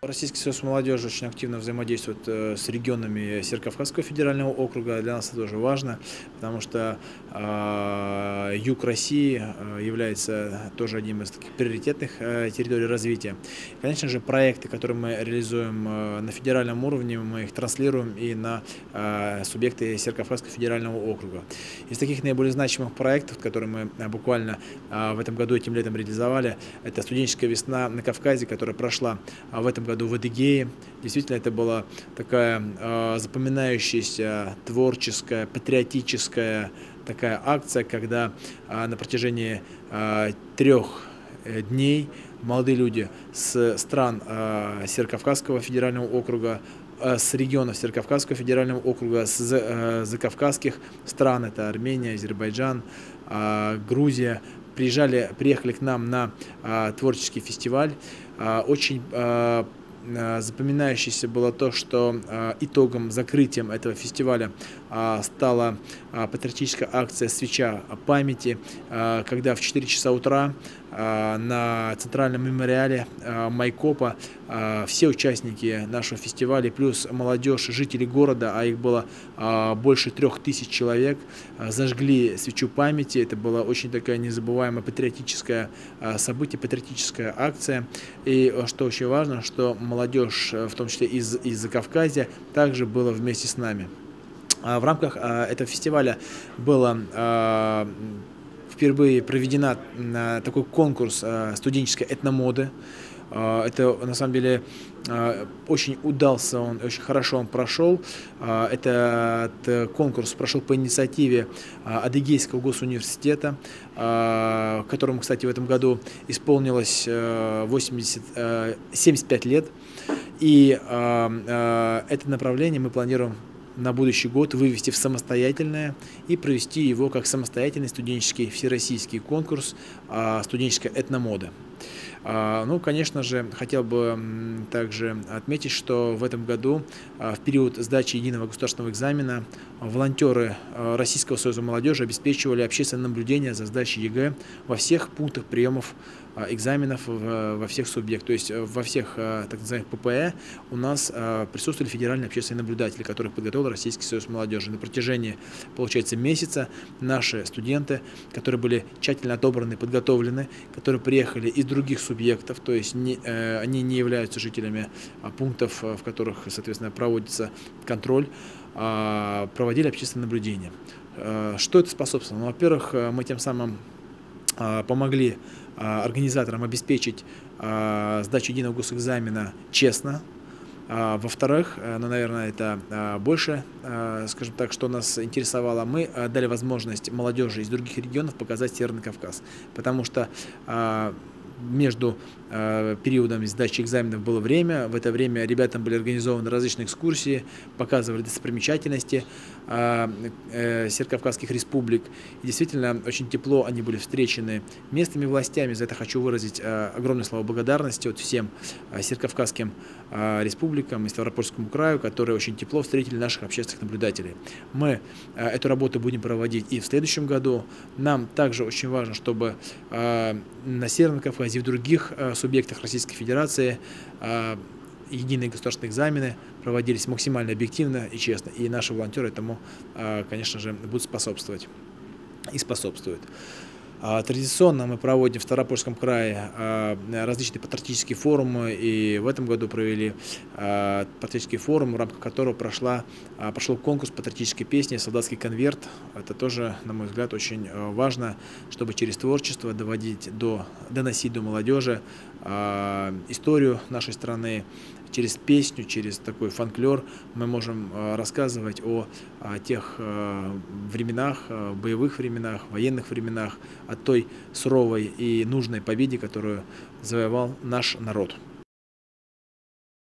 Российский союз молодежи очень активно взаимодействует с регионами Северокавказского федерального округа. Для нас это тоже важно, потому что юг России является тоже одним из таких приоритетных территорий развития. Конечно же, проекты, которые мы реализуем на федеральном уровне, мы их транслируем и на субъекты Северокавказского федерального округа. Из таких наиболее значимых проектов, которые мы буквально в этом году, этим летом реализовали, это студенческая весна на Кавказе, которая прошла в этом году в Адыгее. Действительно, это была такая запоминающаяся, творческая, патриотическая такая акция, когда на протяжении 3 дней молодые люди с стран Северокавказского федерального округа, с регионов Северокавказского федерального округа, с закавказских стран, это Армения, Азербайджан, Грузия, приехали к нам на творческий фестиваль. Очень запоминающееся было то, что итогом, закрытием этого фестиваля стала патриотическая акция «Свеча памяти», когда в 4 часа утра на центральном мемориале Майкопа все участники нашего фестиваля, плюс молодежь, жители города, а их было больше 3000 человек, зажгли свечу памяти. Это было очень такая незабываемая патриотическое событие, патриотическая акция. И что очень важно, что молодежь, в том числе из Закавказья, также была вместе с нами. В рамках этого фестиваля было впервые проведена такой конкурс студенческой этномоды. Это на самом деле очень удался, очень хорошо он прошел. Этот конкурс прошел по инициативе Адыгейского госуниверситета, которому, кстати, в этом году исполнилось 75 лет. И это направление мы планируем на будущий год вывести в самостоятельное и провести его как самостоятельный студенческий всероссийский конкурс студенческая этномода. Ну, конечно же, хотел бы также отметить, что в этом году, в период сдачи единого государственного экзамена, волонтеры Российского союза молодежи обеспечивали общественное наблюдение за сдачей ЕГЭ во всех пунктах приемов экзаменов во всех субъектах. То есть во всех так называемых ППЭ у нас присутствовали федеральные общественные наблюдатели, которых подготовил Российский союз молодежи. На протяжении, получается, месяца наши студенты, которые были тщательно отобраны, подготовлены, которые приехали из других субъектов, то есть они не являются жителями пунктов, в которых, соответственно, проводится контроль, проводили общественное наблюдение. Что это способствовало? Ну, во-первых, мы тем самым помогли организаторам обеспечить сдачу единого госэкзамена честно. Во-вторых, ну, наверное, это больше, скажем так, что нас интересовало, мы дали возможность молодежи из других регионов показать Северный Кавказ, потому что между периодами сдачи экзаменов было время. В это время ребятам были организованы различные экскурсии, показывали достопримечательности северокавказских республик. И действительно, очень тепло они были встречены местными властями. За это хочу выразить огромные слова благодарности от всем северокавказским республикам и Ставропольскому краю, которые очень тепло встретили наших общественных наблюдателей. Мы эту работу будем проводить и в следующем году. Нам также очень важно, чтобы на Северном Кавказе и в других субъектах Российской Федерации единые государственные экзамены проводились максимально объективно и честно. И наши волонтеры этому, конечно же, будут способствовать и способствуют. Традиционно мы проводим в Ставропольском крае различные патриотические форумы, и в этом году провели патриотический форум, в рамках которого прошел конкурс патриотической песни «Солдатский конверт». Это тоже, на мой взгляд, очень важно, чтобы через творчество доносить до молодежи историю нашей страны. Через песню, через такой фольклор мы можем рассказывать о тех временах, боевых временах, военных временах, о той суровой и нужной победе, которую завоевал наш народ.